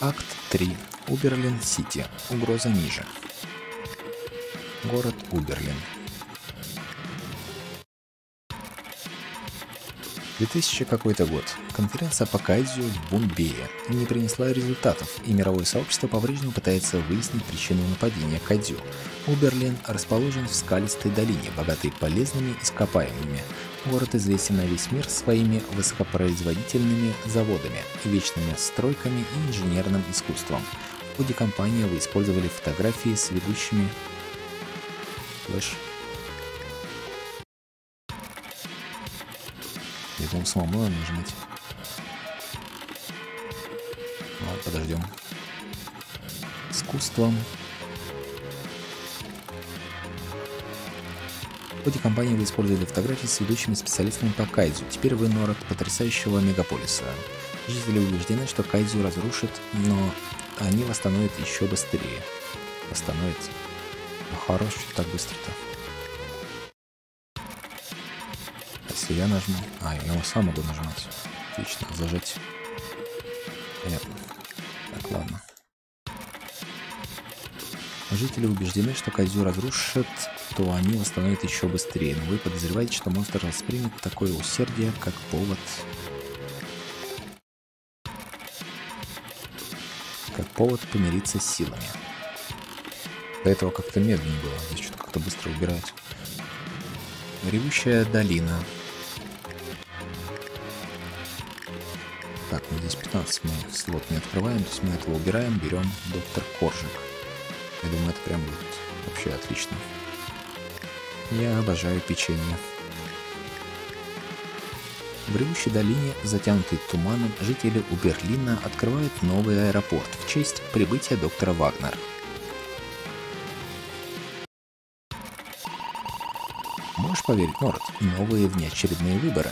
Акт 3. Уберлин-Сити. Угроза ниже. Город Уберлин. 2000 какой-то год. Конференция по кайдзю в Бомбее не принесла результатов, и мировое сообщество по-прежнему пытается выяснить причину нападения кайдзю. Уберлин расположен в скалистой долине, богатой полезными ископаемыми. Город известен на весь мир своими высокопроизводительными заводами, вечными стройками и инженерным искусством. В ходе кампании вы использовали фотографии с ведущими флэш. Я думал, самому надо нажимать. Ладно, подождем. Искусством. В ходе кампании вы использовали фотографии с ведущими специалистами по кайдзю. Теперь вы нород потрясающего мегаполиса. Жители убеждены, что кайдзю разрушит, но они восстановят еще быстрее. Восстановят. Ну хорош, что так быстро-то. Если я нажму... я его сам могу нажимать. Отлично, зажать. Понятно. Так, ладно. Жители убеждены, что кайдзю разрушит, то они восстановят еще быстрее. Но вы подозреваете, что монстр воспримет такое усердие, как повод... помириться с силами. До этого как-то медленнее было. Здесь что-то как-то быстро убирать. Ревущая долина. Так, ну здесь 15 мы слот не открываем, то есть мы этого убираем, берем доктор Коржик. Я думаю, это прям будет вообще отлично. Я обожаю печенье. В ревущей долине, затянутой туманом, жители Уберлина открывают новый аэропорт в честь прибытия доктора Вагнер. Можешь поверить, Норд, новые внеочередные выборы.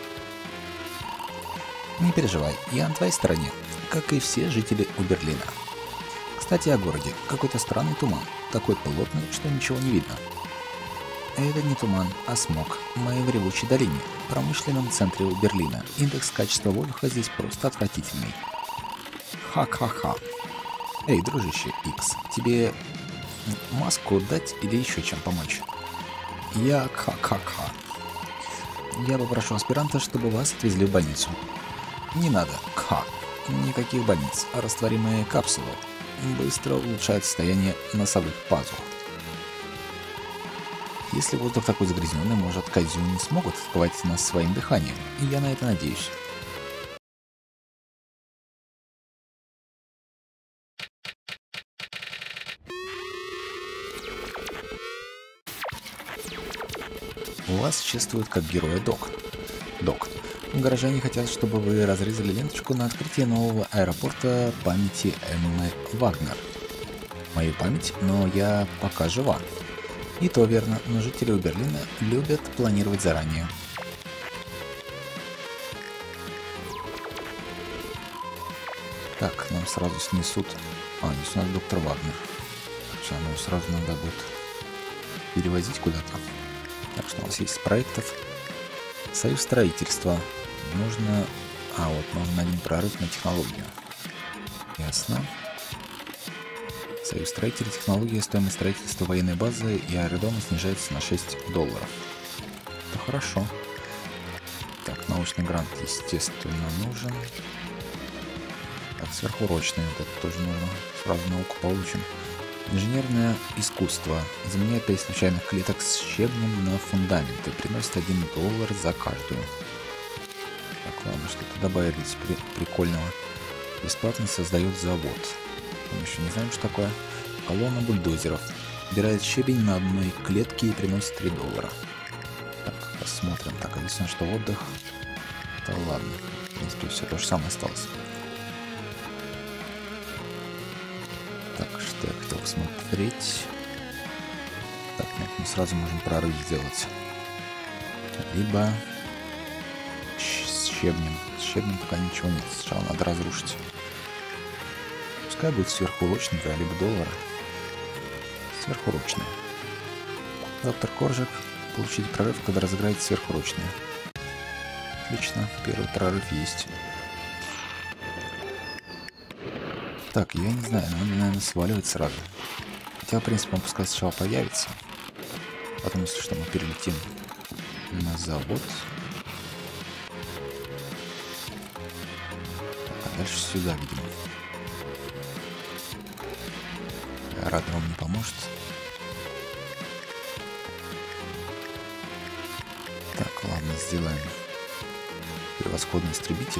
Не переживай, я на твоей стороне, как и все жители Уберлина. Кстати, о городе. Какой-то странный туман. Такой плотный, что ничего не видно. Это не туман, а смог. Мы в ревущей долине, промышленном центре Уберлина. Индекс качества воздуха здесь просто отвратительный. Ха-ха-ха. Эй, дружище Икс, тебе маску дать или еще чем помочь? Я ха-ха-ха. Я попрошу аспиранта, чтобы вас отвезли в больницу. Не надо. Кха. Никаких больниц. Растворимые капсулы быстро улучшают состояние носовых пазух. Если воздух такой загрязненный, может, кайдзю не смогут впивать нас своим дыханием, и я на это надеюсь. Вас чествуют как героя Док. Горожане хотят, чтобы вы разрезали ленточку на открытие нового аэропорта памяти Эммы Вагнер. Мою память, но я пока жива. И то верно, но жители Уберлина любят планировать заранее. Так, нам сразу снесут... здесь у нас доктор Вагнер. Сейчас нам сразу надо будет перевозить куда-то. Так что у нас есть проектов. Союз строительства. Нужно... нужен один прорыв на технологию. Ясно. Союз строителей, технология, стоимость строительства военной базы и аэродрома снижается на $6. Это хорошо. Так, научный грант, естественно, нужен. Так, сверхурочный, вот это тоже нужно. Сразу науку получим. Инженерное искусство. Заменяет 5 случайных клеток с щебнем на фундаменты. Приносит $1 за каждую. Так, ладно, что-то добавили прикольного. Бесплатно создает завод. Мы еще не знаем, что такое. Колонна бульдозеров. Убирает щебень на одной клетке и приносит $3. Так, посмотрим. Так, объясню, что отдых. Да ладно. В принципе, все то же самое осталось. Так, что я хотел посмотреть. Так, нет, мы сразу можем прорыв сделать. Либо с щебнем. С щебнем пока ничего нет. Сначала надо разрушить. Пускай будет сверхурочника, либо $1. Сверхурочная. Доктор Коржик. Получите прорыв, когда разыграете сверхурочные. Отлично, первый прорыв есть. Так, я не знаю, надо, наверное, сваливать сразу. Хотя, в принципе, он пускай сначала появится. Потом, если что, мы перелетим на завод. Так, а дальше сюда, видимо. Аэродром не поможет. Так, ладно, сделаем превосходный истребитель.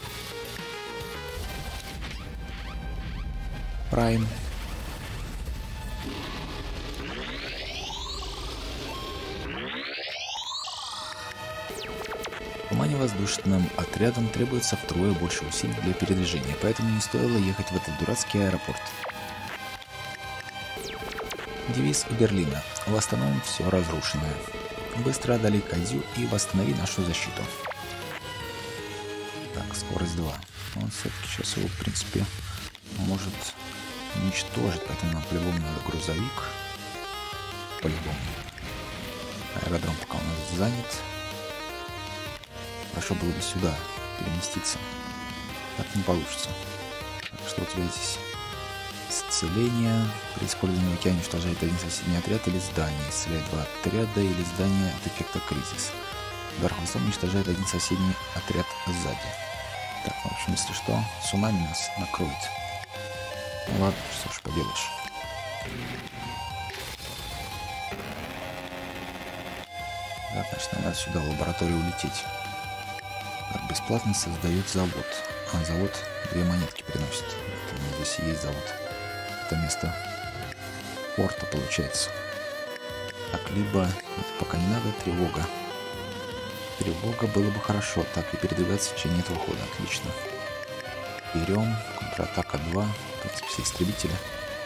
Прайм. Воздушным отрядам требуется втрое больше усилий для передвижения, поэтому не стоило ехать в этот дурацкий аэропорт. Девиз Берлина: восстановим все разрушенное. Быстро одолей Кадзю и восстанови нашу защиту. Так, скорость 2. Он все-таки сейчас его, в принципе, может уничтожить, поэтому нам по-любому надо грузовик. По-любому. Аэродром пока у нас занят. Хорошо было бы сюда переместиться. Так не получится. Так, что у тебя здесь? Исцеление. При использовании в океане уничтожает один соседний отряд или здание. Исцеляет 2 отряда или здание от эффекта кризис. Удар хвостом уничтожает один соседний отряд сзади. Так, в общем, если что, цунами нас накроет. Ну ладно, что ж поделаешь. Да, значит, нам надо сюда в лабораторию улететь. Так, бесплатно создает завод. А завод 2 монетки приносит. Это у меня здесь и есть завод. Это место порта получается. Так, либо это пока не надо, тревога. Тревога было бы хорошо. Так, и передвигаться в течение этого хода. Отлично. Берем. Контратака 2. В принципе, все истребители.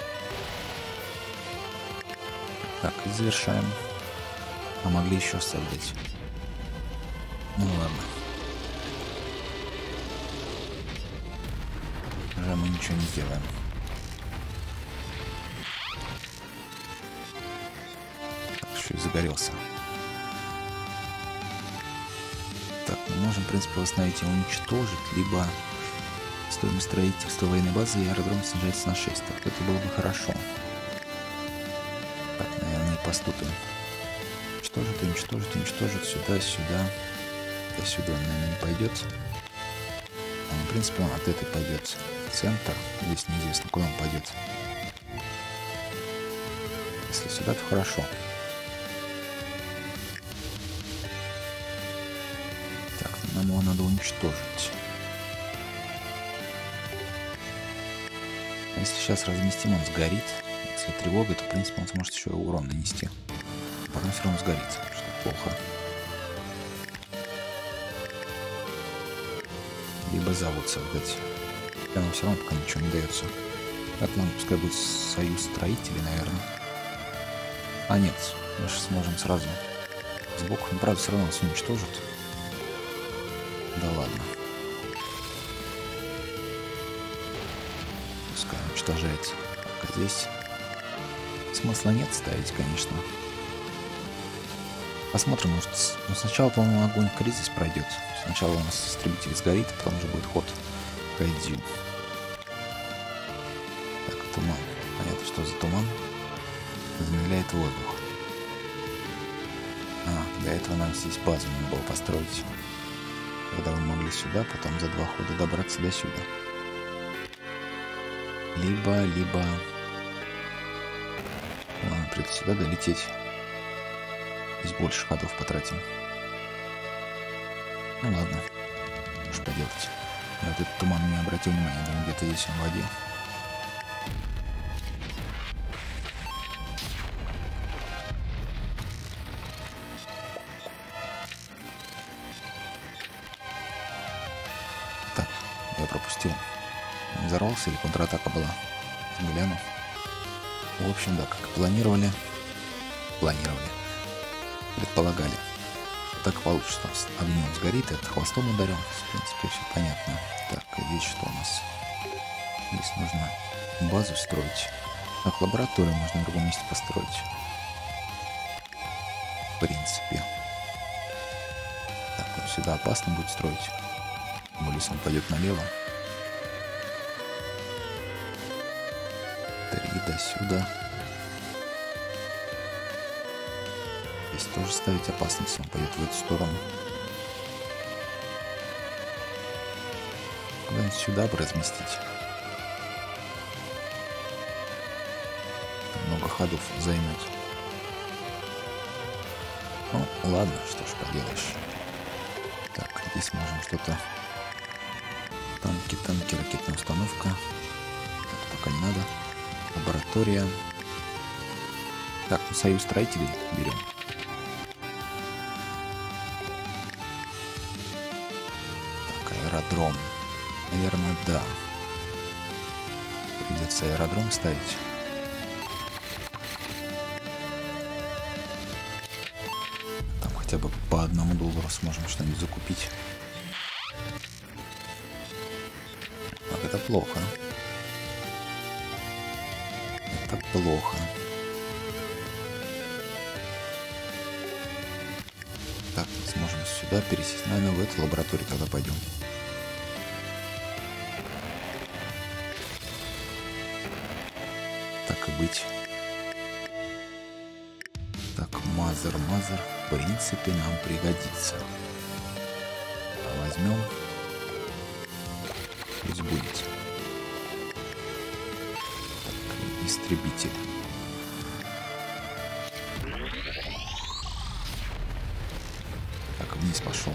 Так, и завершаем. А могли еще создать. Ну ладно. Уже мы ничего не сделаем. Так, еще и загорелся. Так, мы можем, в принципе, восстановить и уничтожить, либо стоимость строительства военной базы и аэродром снижается на 6. Так, это было бы хорошо. Так, наверное, и поступим. Уничтожит, уничтожит, уничтожит. Сюда, сюда. Да, сюда, наверное, не пойдет. А, в принципе, он от этой пойдет в центр. Здесь неизвестно, куда он пойдет. Если сюда, то хорошо. Так, нам его надо уничтожить. А если сейчас разместим, он сгорит. Если тревога, то, в принципе, он сможет еще и урон нанести. Потом все равно сгорит, что плохо. Либо завод создать. И нам все равно пока ничего не дается. Так, ладно, пускай будет союз строителей, наверное. А нет, мы же сможем сразу сбоку. Но, правда, все равно нас уничтожат. Да ладно. Пускай уничтожается. Так, а здесь смысла нет ставить, конечно. Посмотрим, может, ну, сначала, по-моему, огонь кризис пройдет. Сначала у нас истребитель сгорит, а потом уже будет ход Кайдзю. Так, туман. Понятно, что за туман. Замедляет воздух. А, для этого нам здесь базу надо было построить. Когда мы могли сюда, потом за 2 хода добраться до сюда. Либо... Ладно, придется сюда долететь. Здесь больше ходов потратим. Ну ладно. Что поделать. Я вот этот туман не обратил внимания. Думаю, где-то здесь он в воде. Так, я пропустил. Он взорвался или контратака была? Гляну. В общем, да, как планировали. Предполагали. Так получится. Огнем сгорит, это хвостом ударил. В принципе, все понятно. Так, а здесь что у нас? Здесь нужно базу строить. Так, лабораторию можно в другом месте построить. В принципе. Так, вот сюда опасно будет строить. Тем более, если он пойдет налево. 3 до сюда. Здесь тоже ставить опасно, если он пойдет в эту сторону. Куда-нибудь сюда бы разместить. Много ходов займет. Ну, ладно, что ж поделаешь. Так, здесь можем что-то... Танки, ракетная установка. Это пока не надо. Лаборатория. Так, ну, союз строителей берем. Так, аэродром. Наверное, да. Придется аэродром ставить. Там хотя бы по $1 сможем что-нибудь закупить. Так, это плохо. Это плохо. Так, мы сможем сюда пересесть. Наверное, в эту лабораторию тогда пойдем. Так и быть. Так, мазер, в принципе, нам пригодится. Возьмем. Пусть будет. Так, истребитель. Так, вниз пошел.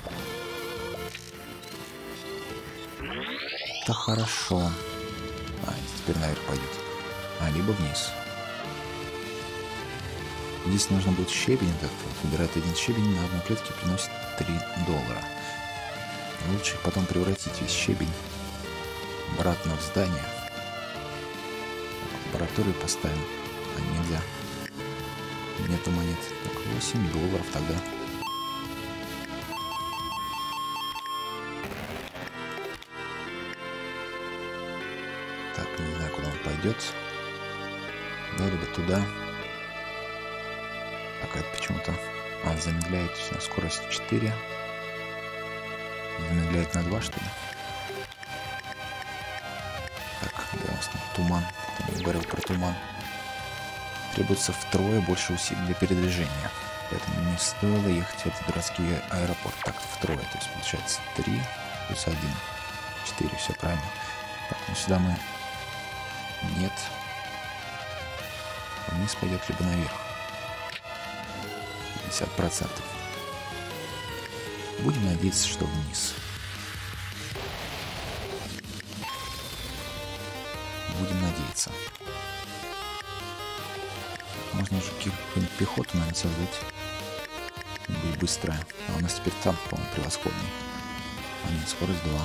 Это хорошо. Теперь наверх пойдет. Либо вниз. Здесь нужно будет щебень. Так, выбирает один щебень на одной клетке, приносит $3. Лучше потом превратить весь щебень обратно в здание. Так, лабораторию поставим. Нельзя. Нету монет. Так, $8 тогда. Так, не знаю, куда он пойдет. Вроде бы туда. Так, это почему-то... замедляет на скорость 4. Замедляет на 2, что ли? Так, где у нас там туман? Я говорил про туман. Требуется втрое больше усилий для передвижения. Поэтому не стоило ехать в этот дурацкий аэропорт. Так, втрое. То есть получается 3 плюс 1. 4, все правильно. Так, ну сюда мы... Нет. Вниз пойдет, либо наверх. 50%. Будем надеяться, что вниз. Будем надеяться. Можно уже какую-нибудь пехоту, наверное, создать. Будет быстрая. А у нас теперь танк, по-моему, превосходный. Скорость 2.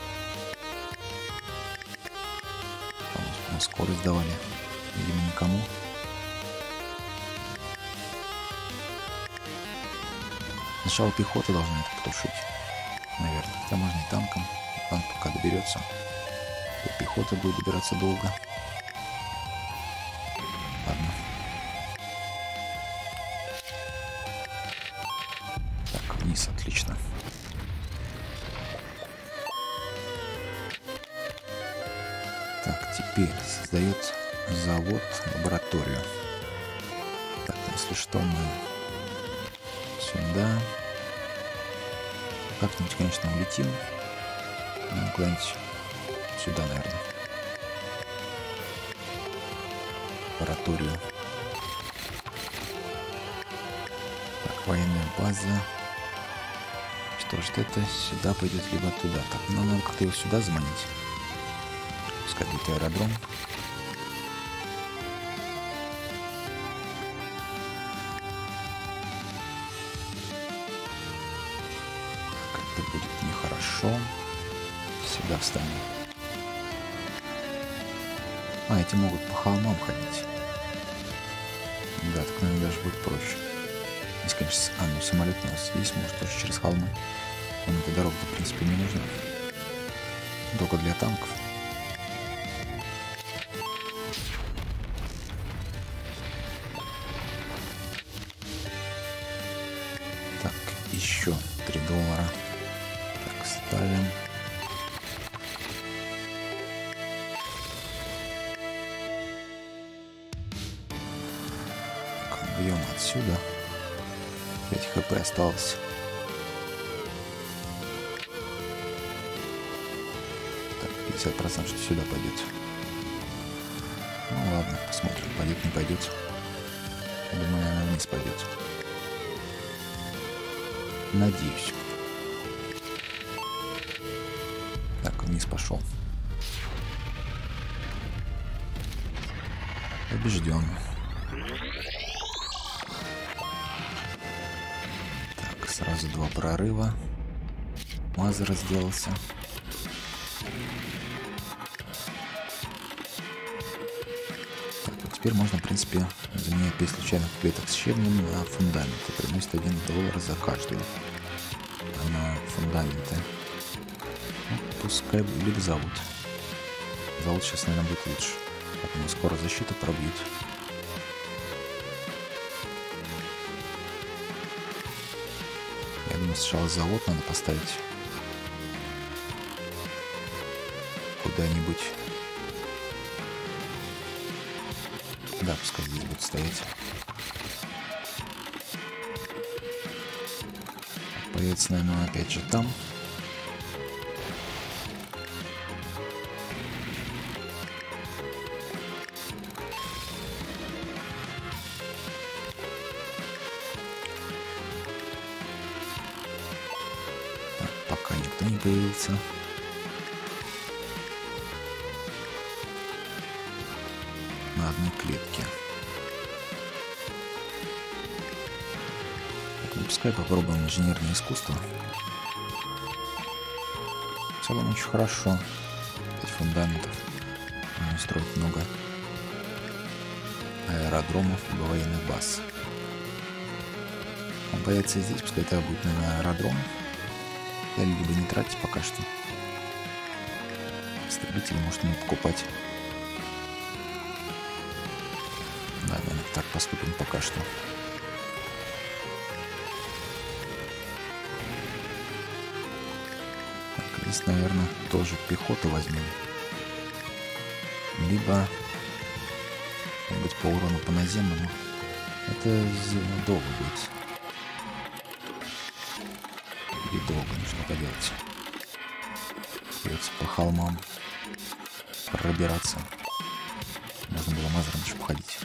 Мы скорость давали. Видимо, никому. Сначала пехота должна это потушить. Наверное. Хотя можно и танком. Танк пока доберется. То пехота будет добираться долго. Ладно. Так, вниз, отлично. Так, теперь создает завод, лабораторию. Так, если что, мы сюда. Как-нибудь, конечно, улетим. Ну, куда-нибудь сюда, наверное. Лабораторию. Так, военная база. Что ж, это сюда пойдет, либо туда. Так, ну, надо как-то его сюда заманить. Пускай будет аэродром. Будет нехорошо. Сюда встанем. Эти могут по холмам ходить. Да, так, наверное, даже будет проще. Здесь, конечно, ну, самолет у нас здесь может тоже через холмы. Нам эта дорога, в принципе, не нужна. Только для танков. Так, еще $3. Ставим. Бьем отсюда. 5 хп осталось. Так, 50% что сюда пойдет. Ну ладно, посмотрим, пойдет, не пойдет. Я думаю, наверное, вниз пойдет. Надеюсь. Так, вниз пошел. Побежден. Так, сразу 2 прорыва. Мазер сделался. Так, вот теперь можно, в принципе, заменять 5 случайных клеток с щебнем на фундаменты. Приносит $1 за каждую. А на фундаменты. Ну, пускай либо зовут. Зовут сейчас, наверное, будет лучше. Так, у нас скоро защиту пробьют. Я думаю, сначала завод надо поставить куда-нибудь. Да, пускай здесь будет стоять. Появится, наверное, опять же там. Так, пока никто не появился. На одной клетке. Ну, пускай попробуем инженерное искусство. В целом очень хорошо. 5 фундаментов. Можно строить много аэродромов и военных баз. Он появится здесь, пускай это будет, наверное, аэродром. Я либо не тратить пока что. Истребители может не покупать. Да, наверное, так поступим пока что. Так, здесь, наверное, тоже пехоту возьмем. Либо, может быть, по урону по наземному. Это долго будет. И долго нужно поделать. Придется по холмам пробираться. Можно было мазером еще походить.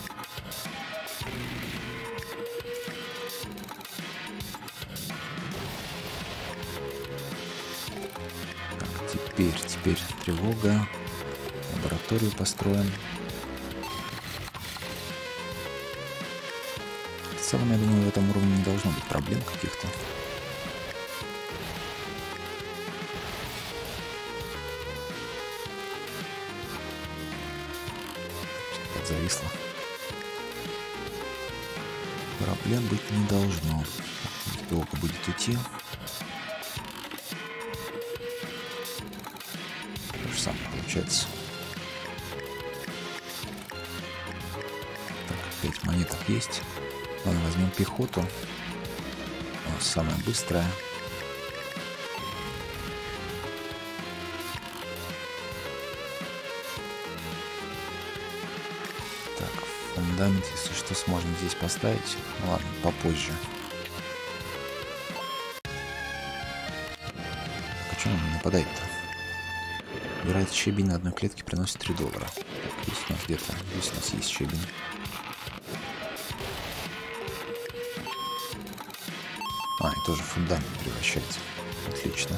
Так, теперь тревога. Лабораторию построим. В целом, я думаю, в этом уровне не должно быть проблем каких-то. Что-то зависло. Проблем быть не должно. Долго будет идти. То же самое получается. Так, 5 монеток есть. Ладно, возьмем пехоту. Она самая быстрая. Так, фундамент, если что, сможем здесь поставить. Ну, ладно, попозже. А что он не нападает-то? Убирает щебень на одной клетке, приносит $3. Так, здесь у нас где-то. Здесь у нас есть щебень. А, и тоже фундамент превращается. Отлично.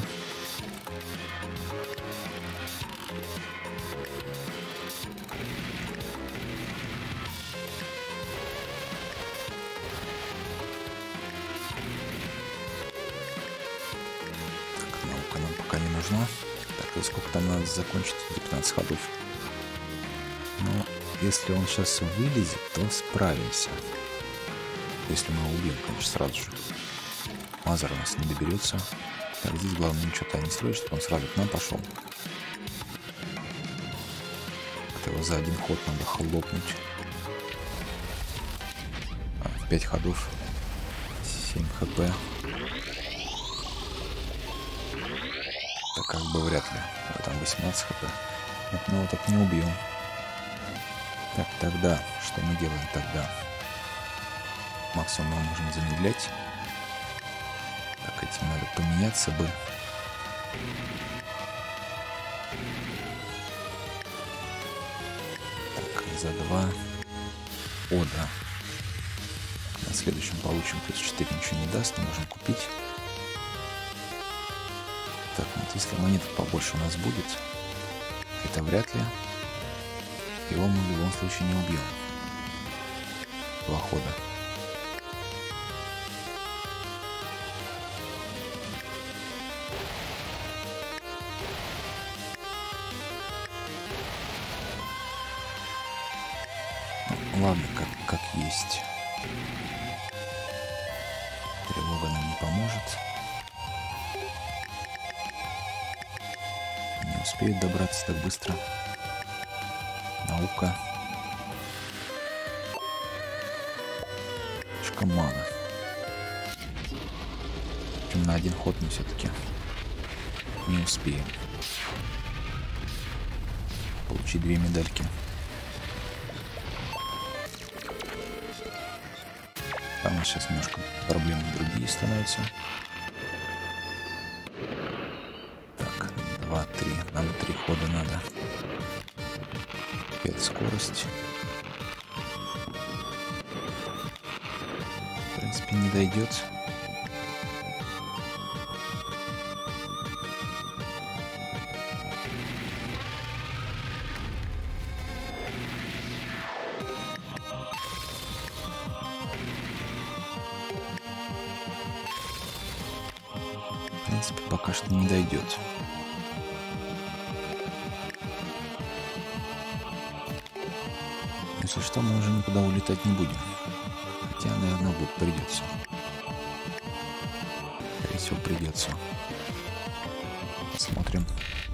Так, наука нам пока не нужна. Так, и сколько там надо закончить? 15 ходов. Но если он сейчас вылезет, то справимся. Если мы его убьем, конечно, сразу же. Мазер у нас не доберется. Так, здесь главное ничего-то не строить, чтобы он сразу к нам пошел. Как-то его за один ход надо хлопнуть. 5 ходов. 7 хп. Так как бы вряд ли. Вот там 18 хп. Вот мы его так не убьем. Так, тогда, что мы делаем тогда? максимум мы можем замедлять. Так, этим надо поменяться бы. Так, за 2. О, да. На следующем получим плюс 4, ничего не даст, но можем купить. Так, вот если монеток побольше у нас будет, это вряд ли. Его мы в любом случае не убьем. 2 хода. Ну, ладно, как есть. Тревога нам не поможет. Не успеет добраться так быстро. Наука. Слишком мало. Причем на 1 ход мы все-таки не успеем получить 2 медальки. Там у нас сейчас немножко проблемы другие становятся. Так, 2, 3. Нам 3 хода надо. 5 скорость. В принципе, не дойдет. В принципе, пока что не дойдет. Если что, мы уже никуда улетать не будем. Хотя, наверное, придется. Скорее всего, придется. Посмотрим.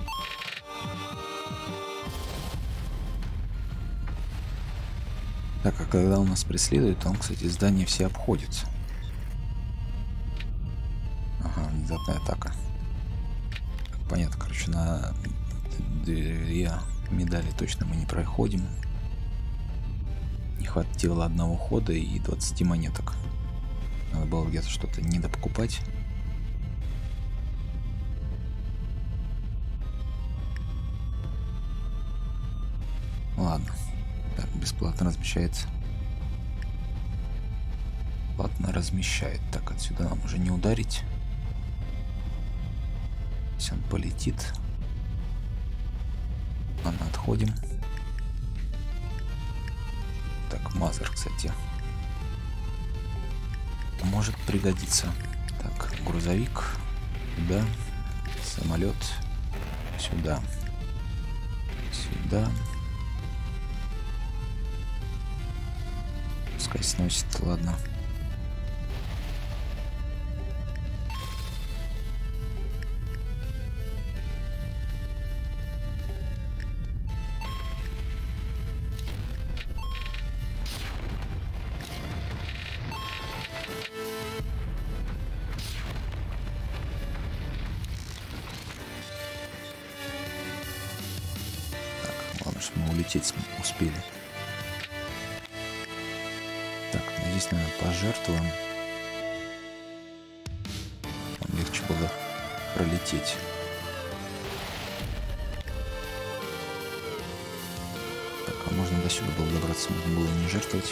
Так, а когда он нас преследует, он, кстати, здания все обходит. Ага, внезапная атака. Понятно, короче, на 2 медали точно мы не проходим. Не хватило 1 хода и 20 монеток. Надо было где-то что-то недопокупать. Ладно. Так, бесплатно размещается. Платно размещает. Так, отсюда нам уже не ударить. Если он полетит. Ладно, отходим. Так, мазер, кстати, может пригодиться. Так, грузовик сюда, самолет сюда, сюда. Пускай сносит, ладно. Мы улететь успели. Так, здесь, наверное, пожертвуем. Нам легче было пролететь. Так, а можно до сюда было добраться, можно было не жертвовать.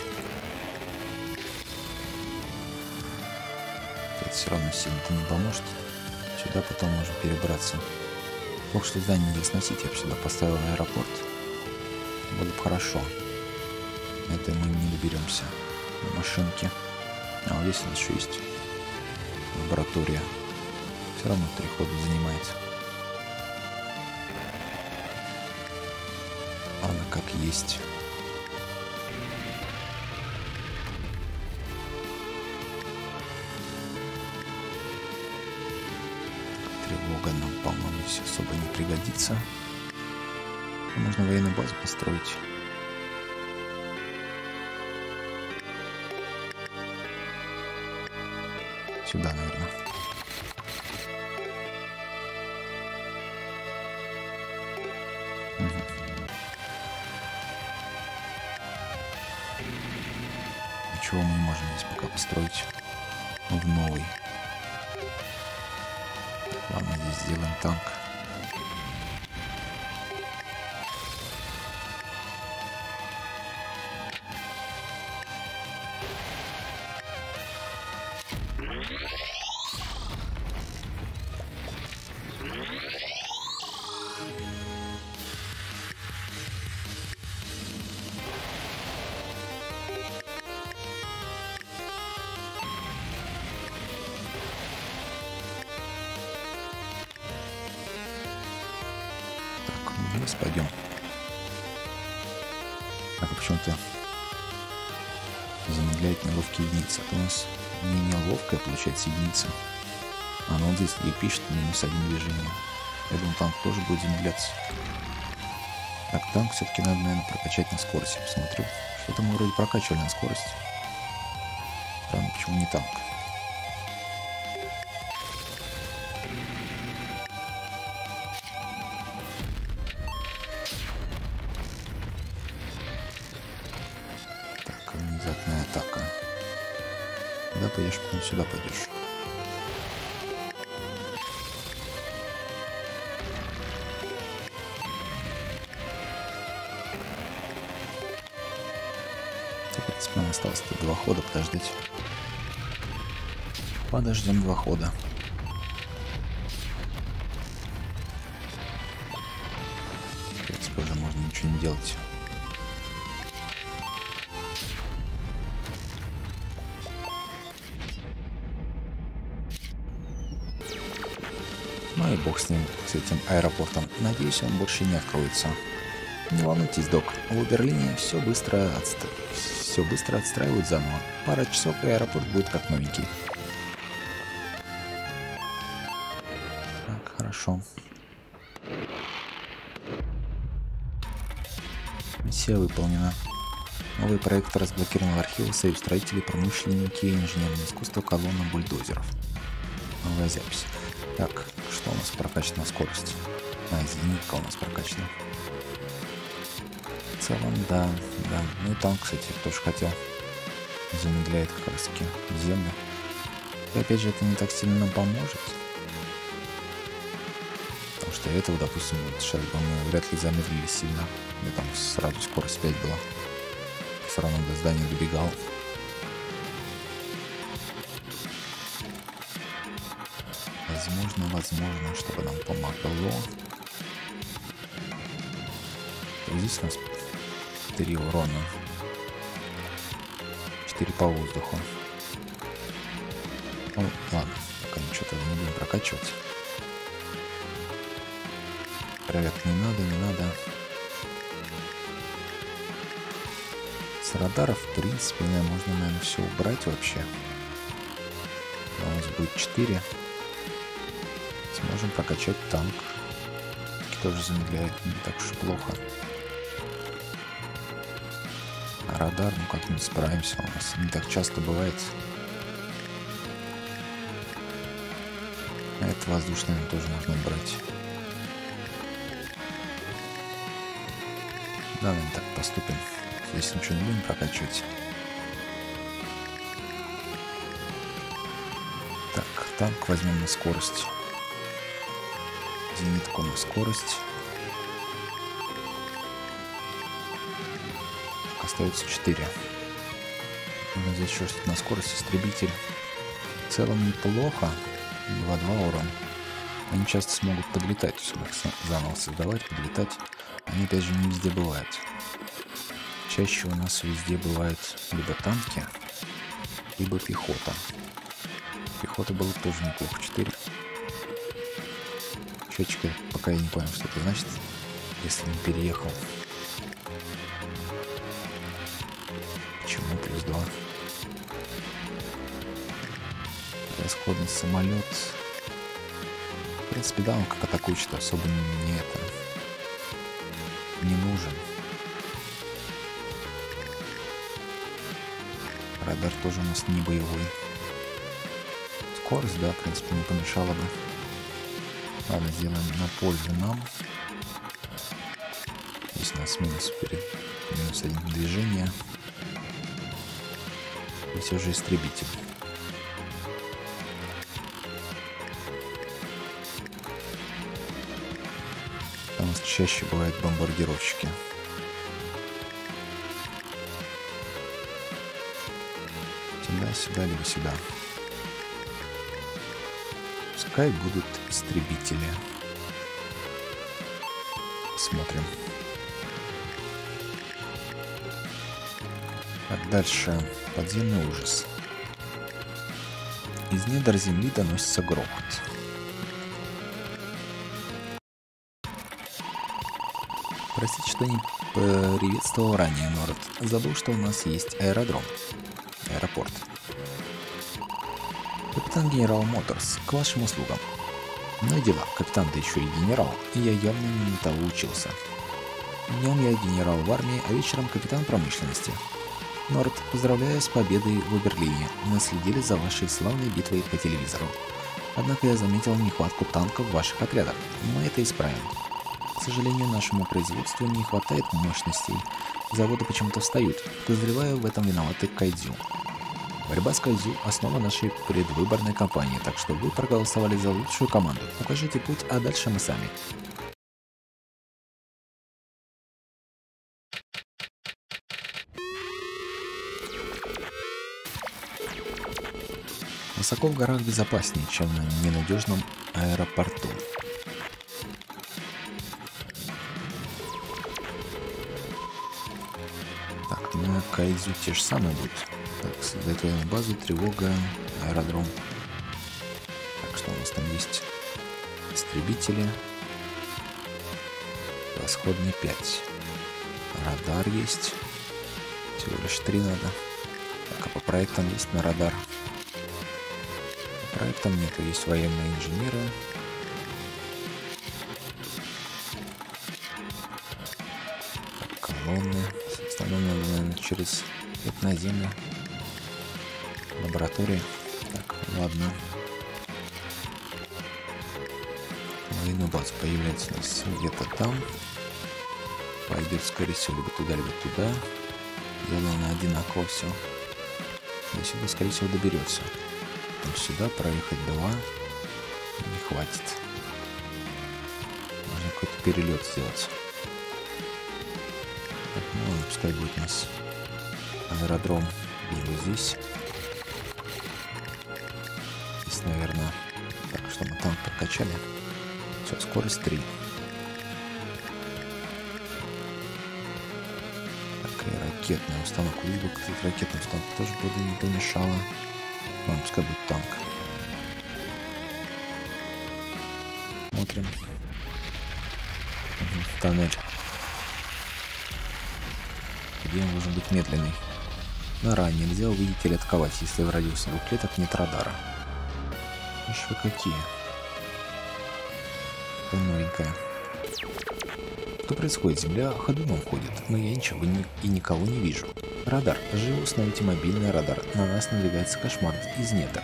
Это все равно сильно-то не поможет. Сюда потом можно перебраться. Плохо, что здание нельзя сносить. Я бы сюда поставил аэропорт. Было бы хорошо. Это мы не доберемся. На машинке. А вот здесь у нас еще есть лаборатория. Все равно 3 хода занимает. Ладно, как есть. Тревога нам, по-моему, здесь особо не пригодится. Можно военную базу построить. Сюда, наверное. Чего мы не можем здесь пока построить в новый. Ладно, здесь сделаем танк. Вниз пойдем. Так, а почему-то замедляет неловкие единицы. Это у нас не неловкая, получается, единица. А ну вот здесь и пишет -1 движение. Я думаю, танк тоже будет замедляться. Так, танк все-таки надо, наверное, прокачать на скорости. Посмотрю. Что-то мы вроде прокачивали на скорость. Странно, почему не танк. Внезапная атака. Куда пойдешь, потом сюда пойдешь. В принципе, нам осталось 2 хода подождать. Подождем 2 хода. В принципе, уже можно ничего не делать. Ну и бог с ним, с этим аэропортом. Надеюсь, он больше не откроется. Не волнуйтесь, док. В Берлине все быстро отстраивают заново. Пара часов, и аэропорт будет как новенький. Так, хорошо. Миссия выполнена. Новый проект разблокирован в архиве Союз строителей, промышленники, инженерное искусство, колонна бульдозеров. Новая запись. Так, что у нас прокачана скорость? Зенитка у нас прокачана. В целом, да. Ну и танк, кстати, я тоже хотел. Замедляет как раз таки землю. И опять же, это не так сильно нам поможет. Потому что этого, допустим, сейчас бы мы вряд ли замедлили сильно. У меня там сразу скорость 5 была. Все равно до здания добегал. Возможно, чтобы нам помогло. Здесь у нас 3 урона. 4 по воздуху. Ну, ладно, пока ничего тогда не будем прокачивать. Проверка не надо. С радаров, в принципе, можно, наверное, все убрать вообще. У нас будет 4. Сможем прокачать танк. Тоже замедляет не так уж плохо. А радар, ну как-нибудь справимся. У нас не так часто бывает. А это воздушное тоже можно убрать. Да, наверное, так поступим. Здесь ничего не будем прокачивать. Так, танк возьмем на скорость. Зенитку на скорость. Остается 4. Здесь еще что-то на скорость. Истребитель. В целом неплохо. 2-2 урон. Они часто смогут подлетать. Заново создавать, подлетать. Они опять же не везде бывают. Чаще у нас везде бывают либо танки, либо пехота. Пехота была тоже неплохо. 4. Счетчик, пока я не понял, что это значит, если не переехал. Почему +2? Расходный самолет. В принципе, да, он как атакующий особо не нужен. Радар тоже у нас не боевой. Скорость, да, в принципе, не помешала бы. Ладно, сделаем на пользу нам. Здесь у нас -1 движение. Здесь уже истребитель. Там чаще бывают бомбардировщики. Сюда, либо сюда. Пускай будут истребители. Смотрим. Так, дальше. Подземный ужас. Из недр земли доносится грохот. Простите, что не приветствовал ранее, Норд. Забыл, что у нас есть аэродром. Аэропорт. Капитан Генерал Моторс, к вашим услугам. Ну и дела, капитан-то еще и генерал, и я явно не того учился. Днем я генерал в армии, а вечером капитан промышленности. Норд, поздравляю с победой в Берлине. Мы следили за вашей славной битвой по телевизору. Однако я заметил нехватку танков в ваших отрядах. Мы это исправим. К сожалению, нашему производству не хватает мощностей. Заводы почему-то встают. Подозреваю, в этом виноваты кайдзю. Борьба с кайдзю – основа нашей предвыборной кампании, так что вы проголосовали за лучшую команду. Укажите путь, а дальше мы сами. Высоко в горах безопаснее, чем на ненадежном аэропорту. Так, на кайдзю те же самые будут. Так, создать базу, тревога, аэродром. Так, что у нас там есть? Истребители. Расходный 5. Радар есть. Всего лишь 3 надо. Так, а по проектам есть на радар? По проектам нету, есть военные инженеры. Так, колонны. Остальное надо, наверное, через на землю. Лаборатория. Так, ладно. Военная база появляется у нас где-то там. Пойдет, скорее всего, либо туда, либо туда. Сделано одинаково все. До сюда, скорее всего, доберется. Потом сюда проехать 2. Не хватит. Нужно какой-то перелет сделать. Так, ну ладно, пускай будет у нас аэродром где-нибудь здесь. Здесь, наверное... Так, что мы танк прокачали. Все, скорость 3. Так, и ракетная установка. Либо, кстати, ракетная установка тоже бы не помешала. Ладно, пускай будет танк. Смотрим. Тоннель. Где он должен быть медленный? Нора нельзя увидеть или атаковать, если в радиусе 2 клеток нет радара. Ишь вы какие. Какая новенькая. Что происходит? Земля ходуном ходит, но я ничего и никого не вижу. Радар. Живо установите мобильный радар. На нас надвигается кошмар из недр.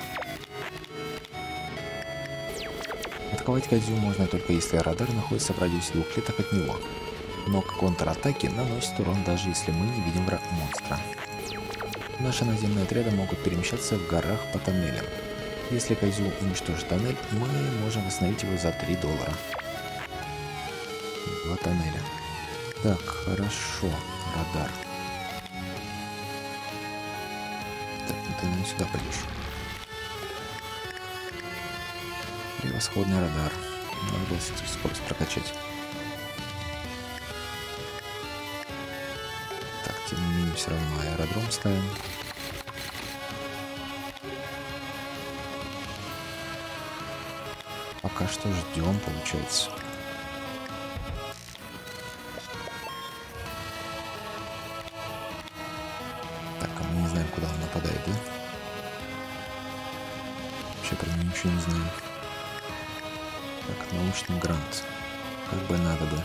Атаковать кайдзю можно только если радар находится в радиусе 2 клеток от него. Но контратаки наносят урон, даже если мы не видим монстра. Наши наземные отряды могут перемещаться в горах по тоннелям. Если кайдзю уничтожит тоннель, мы можем восстановить его за $3. 2 тоннеля. Так, хорошо. Радар. Так, ну ты наверное, сюда пойдешь. Превосходный радар. Надо было скорость прокачать. Так, тем не менее, все равно аэродром ставим. Пока что ждем, получается. Так, а мы не знаем, куда он нападает, да? Вообще про него ничего не знаем. Так, научный грант. Как бы надо бы.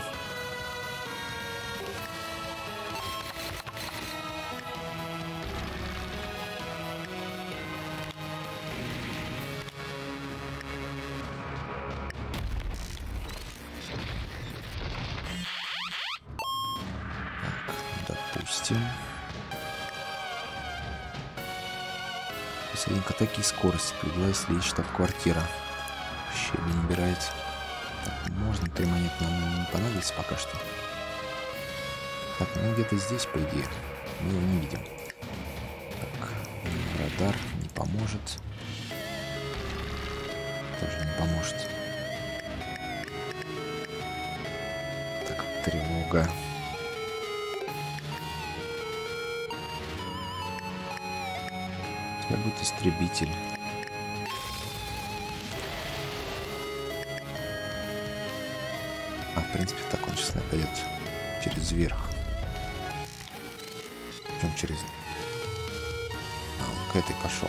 Так, допустим. Плюс 1 к атаке и скорость. +2, если есть штаб-квартира. Щебень набирает. Так, можно 3 монеты, нам не понадобится пока что. Так, ну где-то здесь, по идее. Мы его не видим. Так, радар не поможет. Тоже не поможет. Так, тревога. Теперь будет истребитель. В принципе, так он сейчас нападет через верх. Причем через... он к этой пошел.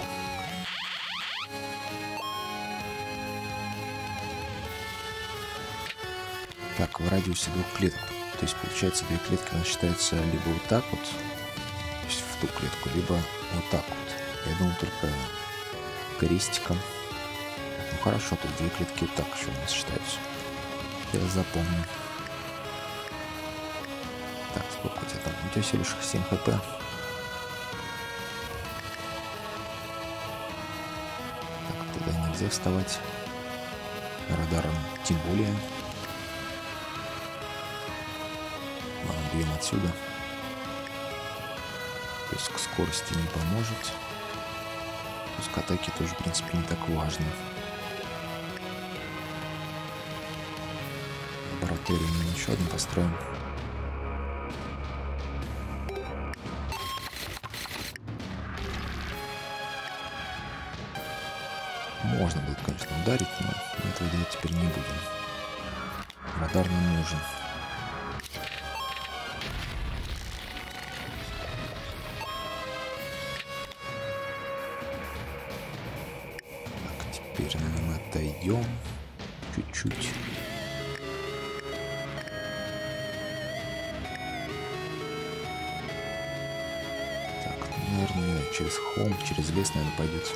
Так, в радиусе 2 клеток. То есть, получается, 2 клетки у нас считаются либо вот так вот, то есть в ту клетку, либо вот так вот. Я думал только крестиком. Ну хорошо, тут 2 клетки вот так еще у нас считаются. Я запомню. Так, сколько у тебя там? У тебя всего лишь 7 хп. Так, туда нельзя вставать. Радаром тем более. Ладно, бьем отсюда. То есть к скорости не поможет. Пусть к атаке тоже, в принципе, не так важно. Лабораторию мы еще одну построим. Можно будет, конечно, ударить, но мы этого делать теперь не будем. Радар нам нужен. Так, теперь, наверное, мы отойдем чуть-чуть. Так, наверное, через холм, через лес, наверное, пойдет.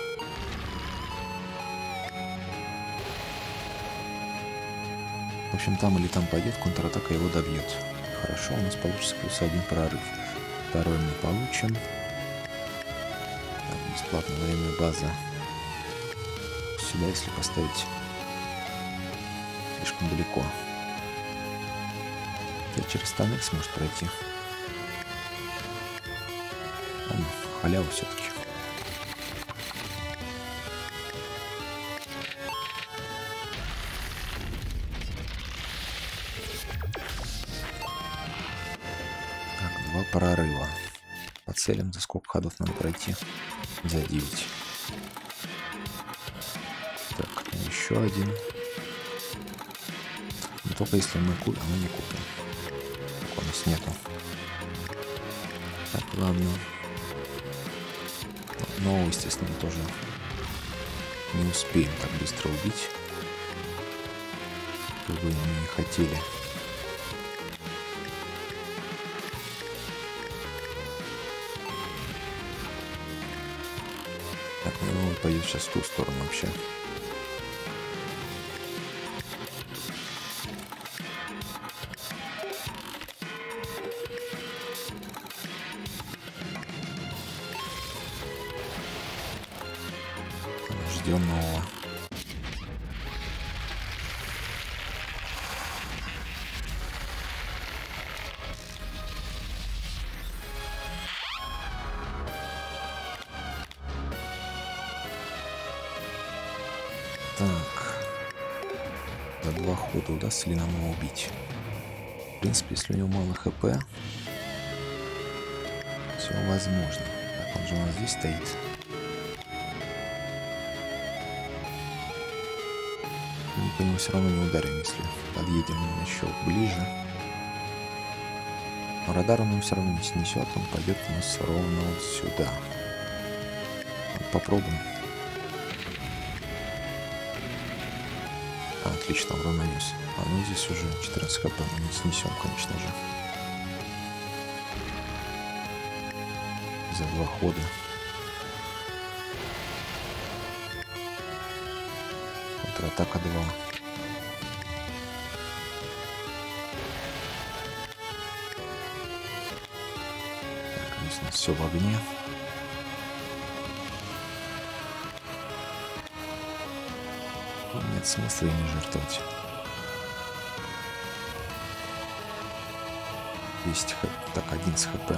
В общем, там или там пойдет, контратака его добьет. Хорошо, у нас получится +1 прорыв. Второй мы получим. Так, бесплатная военная база. Сюда, если поставить, слишком далеко. Я через тоннель сможет пройти. Ладно, халява все-таки. Прорыва. По целям за сколько ходов надо пройти? За 9. Так, еще один. Но только если мы купим, мы не купим. Так, у нас нету. Так, ладно. Но, естественно, мы тоже не успеем так быстро убить. Как бы мы не хотели. Ну, пойдет сейчас в ту сторону вообще. Ждем нового. Так, за 2 хода удастся ли нам его убить? В принципе, если у него мало хп, все возможно. Так, он же у нас здесь стоит. Мы по нему все равно не ударим, если подъедем еще ближе. Но радар он все равно не снесет, он пойдет у нас ровно вот сюда. Попробуем. Отлично, урон нанес. А ну здесь уже 14 хп, мы не снесем, конечно же. За 2 хода. Контратака 2. Так, здесь у нас все в огне. нет смысла и не жертвовать. 10 хп. Так, 11 хп.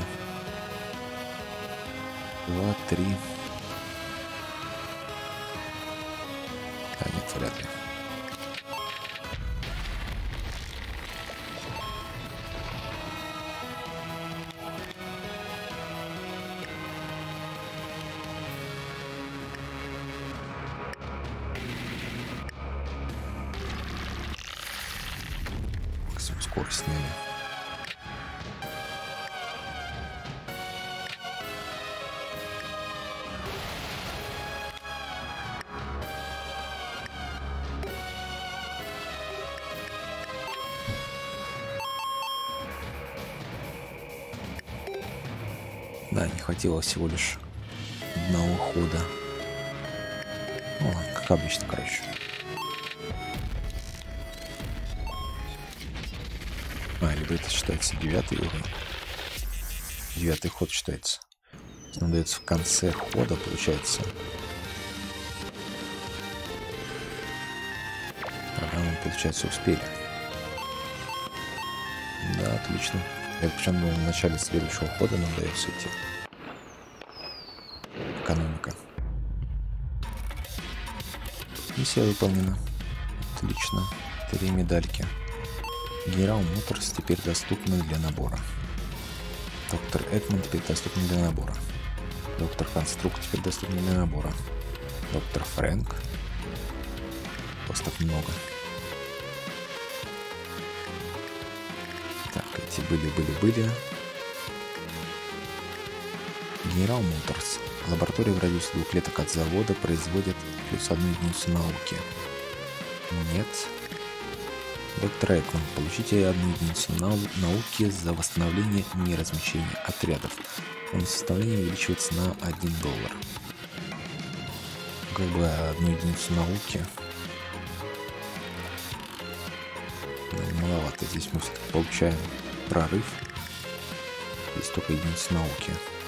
2, 3. А нет, вряд ли. Максимум скорость сняли. Да, не хватило всего лишь одного хода. Ну ладно, как обычно, короче. Либо это считается 9-й уровень. 9-й ход считается. Он дается в конце хода, получается. Ага, мы, получается, успели. Да, отлично. Это причем в начале следующего хода нам дается идти. Экономика. Миссия выполнена. Отлично. 3 медальки. Генерал Моторс теперь доступны для набора. Доктор Экман теперь доступен для набора. Доктор Конструкт теперь доступен для набора. Доктор Фрэнк. Просто много. Так, эти были. Генерал Моторс. Лаборатория в радиусе 2 клеток от завода производит +1 единицу науки. Нет. Доктор Экман, получите 1 единицу науки за восстановление и неразмещение отрядов. Составление увеличивается на $1. Как бы 1 единицу науки. Маловато. Здесь мы все-таки получаем прорыв. Здесь только единица науки.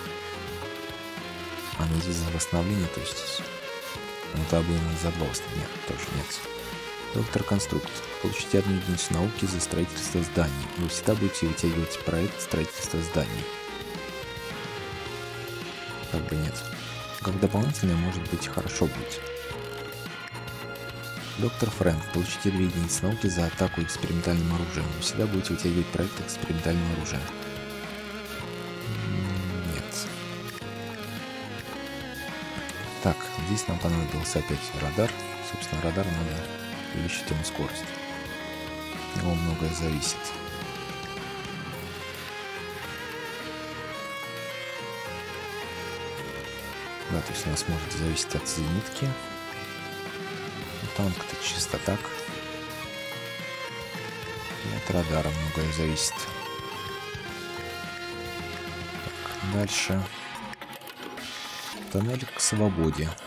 А не здесь за восстановление, то есть... Ну, тогда будем и за 2 восстановления. Тоже нет. Доктор Конструкт. Получите 1 единицу науки за строительство зданий. Вы всегда будете вытягивать проект строительства зданий. Как бы нет. Как дополнительное, может быть, хорошо будет. Доктор Фрэнк. Получите 2 единицы науки за атаку экспериментальным оружием. Вы всегда будете вытягивать проект экспериментального оружия. Нет. Так, здесь нам понадобился опять радар. Собственно, радар надо увеличить ему скорость. От него многое зависит. Да, то есть у нас может зависеть от зенитки. Танк-то чисто так. И от радара многое зависит. Так, дальше. Тоннель к свободе.